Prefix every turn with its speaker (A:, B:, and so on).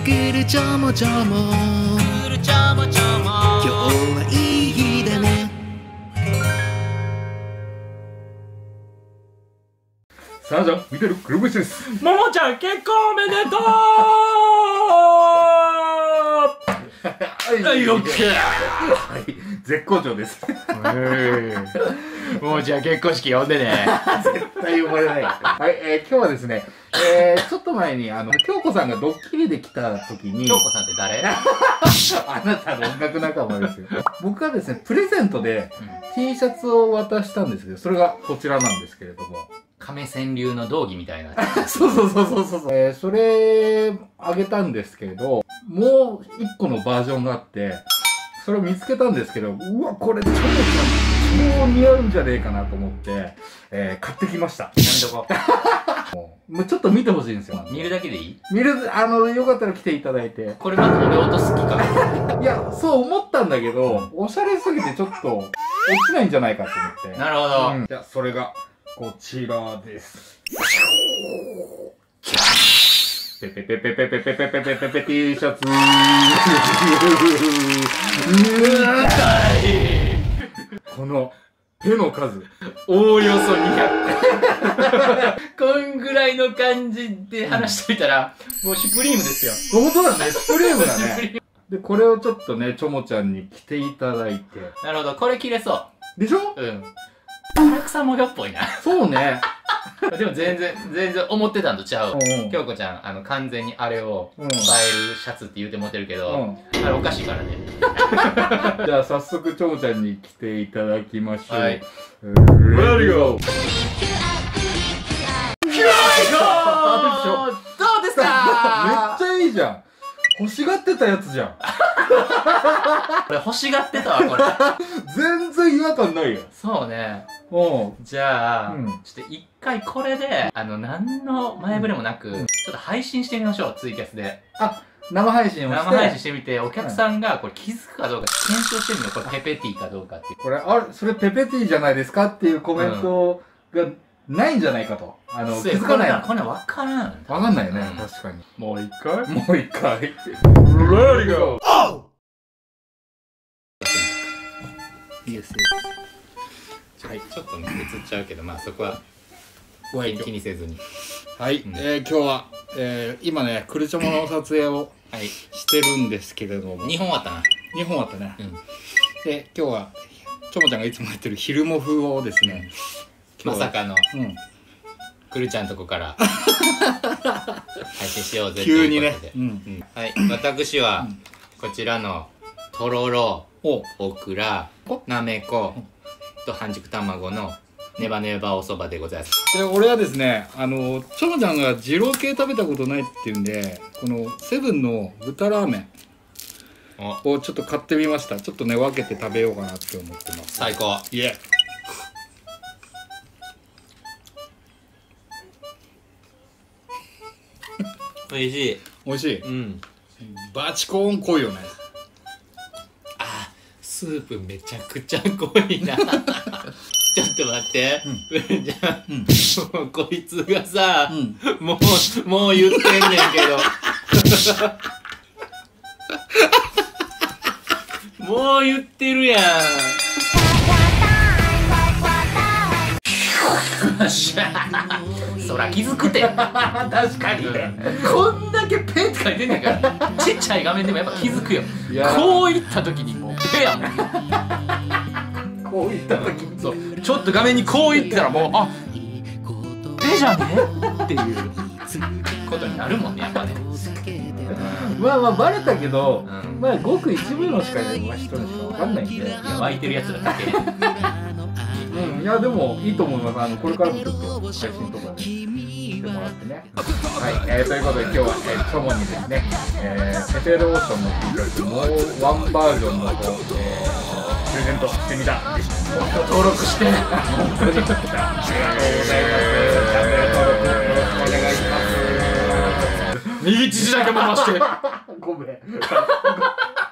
A: くるちょもちょも、くるちょもちょも、今日はいい日だね。
B: さあじゃん見てる黒星です。
C: ももちゃん結婚おめでとう。
B: はい、オッケー。はい、絶好調です。
C: ももちゃん結婚式呼んでね。
B: 絶対呼ばれない。はい、今日はですね、ちょっと前に京子さんがドッキリで来た時に、
C: 京子さんって誰？
B: あなたの音楽仲間ですよ。僕がですね、プレゼントで T シャツを渡したんですけど、それがこちらなんですけれども。
C: 亀川流の道着みたいな。
B: そうそうそうそうそう。それ、あげたんですけど、もう一個のバージョンがあって、それを見つけたんですけど、うわ、これ、ちょっと超似合うんじゃねえかなと思って、買ってきました。
C: やめとこ
B: もうちょっと見てほしいんですよ。
C: 見るだけでいい？
B: 見る、よかったら来ていただいて。
C: これまず俺音好きかな。
B: いや、そう思ったんだけど、おしゃれすぎてちょっと、落ちないんじゃないかと思って。
C: なるほど。
B: じゃあ、それが、こちらです。ペペペペペペペペペペペペ T シャツこの手の数
C: おおよそ200。こんぐらいの感じで話しといたら、もうシュプリームですよ。
B: 本当だね、スプレームだね。で、これをちょっとね、ちょもちゃんに着ていただいて。
C: なるほど、これ着れそ
B: う。でしょ？
C: うん。唐草模様っぽいな。
B: そうね。
C: でも全然思ってたんとちゃう。
B: うんうん、
C: 京子ちゃん、完全にあれを映えるシャツって言うて持ってるけど、あれおかしいからね。
B: じゃあ早速ちょもちゃんに着ていただきましょう。はい。レディゴー。
C: どうですか？
B: めっちゃいいじゃん。欲しがってたやつじゃん。
C: これ欲しがってたわ、これ。
B: 全然違和感ないよ。
C: そうね。じゃあ、ちょっと一回これで、何の前触れもなく、ちょっと配信してみましょう、ツイキャスで。
B: あ、生配信をして。
C: 生配信してみて、お客さんがこれ気づくかどうか検証してみるの。これペペティかどうかっていう。
B: これ、それペペティじゃないですかっていうコメントがないんじゃないかと。気づかない。
C: これわからん。
B: わかんないよね、確かに。
C: もう一回
B: もう一回。レディゴー。
C: いいですよ。はい、ちょっとね、映っちゃうけど、まあそこは気にせずに。
B: はい、今日は、今ね、クルチョモの撮影をしてるんですけれども。
C: 2本あったな。
B: 2本あったね。で、今日は、ちょもちゃんがいつもやってる昼モフをですね、
C: まさかの、くるちゃんとこから配信しようぜっていうことで。急にね。はい、私は、こちらの、とろろ、オクラ、なめこと半熟卵のネバネバおそばでございます。
B: で、俺はですね、ちょもちゃんが二郎系食べたことないっていうんで、このセブンの豚ラーメンをちょっと買ってみました。ちょっとね、分けて食べようかなって思ってます。
C: 最高。
B: いえ。
C: 美味しい。
B: 美味しい。バチコーン濃いよね。
C: スープめちゃくちゃ濃いな。ちょっと待って。じゃあ、もうこいつがさ、もう言ってんねんけど。もう言ってるやん。そら気づくて。確かにね。こんだけペって書いてんねんから。ちっちゃい画面でもやっぱ気づくよ。こういった時にもうペやもん。
B: こういった時に。
C: そう。ちょっと画面にこういったらもう、あ、ペじゃねっていうことになるもんね、やっぱね。
B: まあまあバレたけど、まあごく一部のしか人にしかわかんないんで。いや、
C: 湧いてるやつらだけ。
B: いやでもいいと思います。これからもちょっと配信とかでしてもらってね。はい、ということで今日はチョモにですね、ペペローションの T シャツもうワンバージョンのプレゼントしてみた。登録して。本当にありがとうございます。チャンネル登録よろしくお願いします。
C: 右乳だけ回して。
B: ごめん。